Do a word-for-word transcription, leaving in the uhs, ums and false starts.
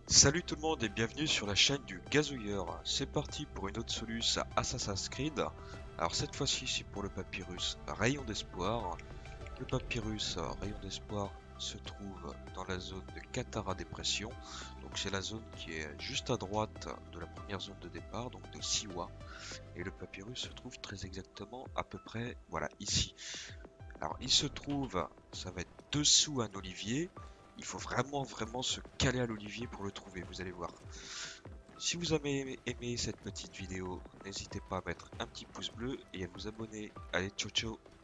Salut tout le monde et bienvenue sur la chaîne du Gazouilleur. C'est parti pour une autre soluce à Assassin's Creed. Alors cette fois-ci c'est pour le papyrus Rayon d'Espoir. Le papyrus Rayon d'Espoir se trouve dans la zone de Katara Dépression. Donc c'est la zone qui est juste à droite de la première zone de départ, donc de Siwa. Et le papyrus se trouve très exactement à peu près, voilà, ici. Alors il se trouve, ça va être dessous un olivier. Il faut vraiment vraiment se caler à l'olivier pour le trouver, vous allez voir. Si vous avez aimé cette petite vidéo, n'hésitez pas à mettre un petit pouce bleu et à vous abonner. Allez, ciao ciao!